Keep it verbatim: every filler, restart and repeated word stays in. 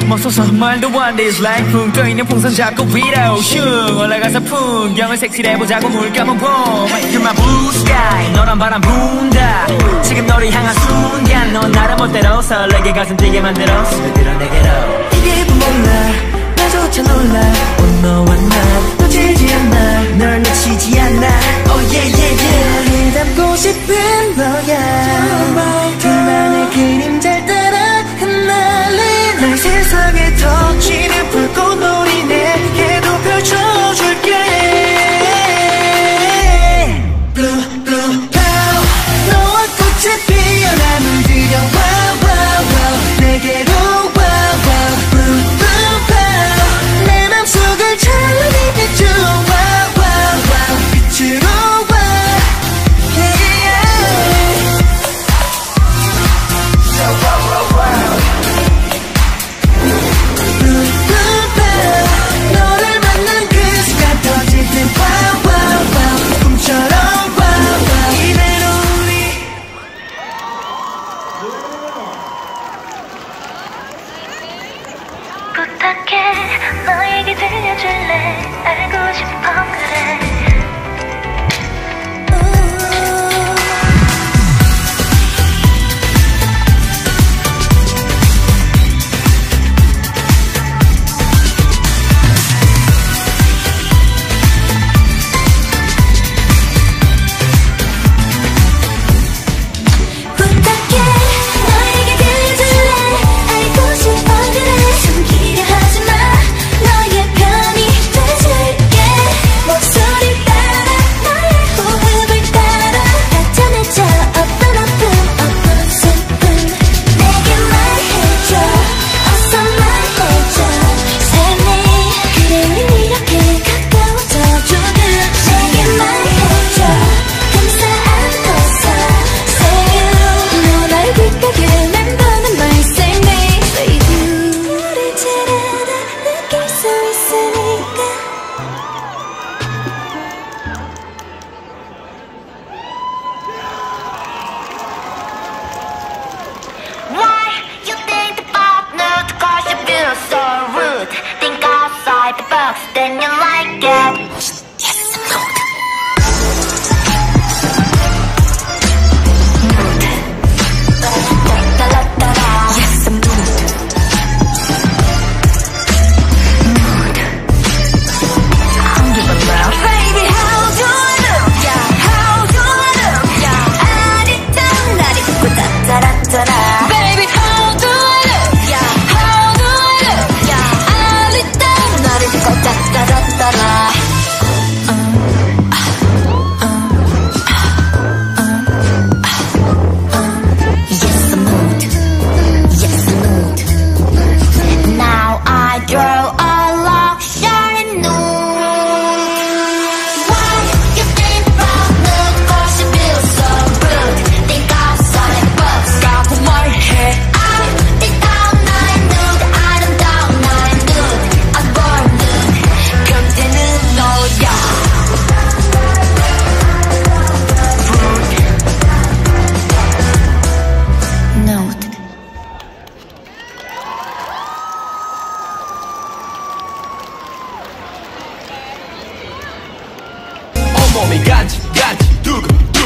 숨어서서 말도 안 돼 It's like 붕 떠있는 풍선 잡고 위로 슝 올라가서 풍경을 섹시해보자고 물 감은 봄 You're my blue sky 너란 바람 분다 지금 너를 향한 순간 넌 나를 멋대로 설레게 가슴 뛰게 만들어 스며들어 내게로 이게 몰라 나조차 놀라 온 너와 나 놓치지 않아 널 놓치지 않아 Oh yeah yeah yeah 널 담고 싶은 너야 둘만의 그림자를 따라 흩날린 날 세상에 터지는 불꽃놀이 내게도 펼쳐줄게 Blue blue pow 너와 꽃에 피어나 물들여 wow wow wow 내게로 wow wow Blue blue pow 내 맘속을 찬란히 비춰 wow wow wow 빛으로 wow yeah yeah So wow wow wow Blue blue pow 너를 만난 그 순간 터질 때 wow wow wow 꿈처럼 wow wow 이대로 우리 부탁해 너에게 들려줄래 알고 싶어 그래 부탁해 너에게 들려줄래 알고 싶어 그래 숨기려 하지마 너의 편이 돼줄게 목소리 따라 너의 호흡을 따라 나타내줘 어떤 아픔 어떤 슬픔 내게 말해줘 어서 말해줘 Sammie 그래 우린 이렇게 가까워져 조금 내게 말해줘 감사하고서 Seoyoung 너날 귓가에 맴도는 말 Say me say you 우리 잘 알아 느낄 수 있으니까 Why you think about nude cause you feel so rude Think outside the box then you like it Yes, nude Yes, I'm nude Nude I'm giving love Baby, how do I look? Yeah, how do I look? Yeah, 아리따운 날 입고 따따라따라 Baby, how do I look? Yeah, how do I look? Yeah, 아리따운 날 입고 따따라따라 Yes, I'm nude. Yes, I'm nude. Now I draw a luxury nude. Why you think about nude? Cause you feel so rude. Think outside the box. 까고 말해. 아름다운 나의 nude. 아름다운 나의 nude. I'm born nude. 그때는 너야. Nude. 온몸이 간지 간지 두근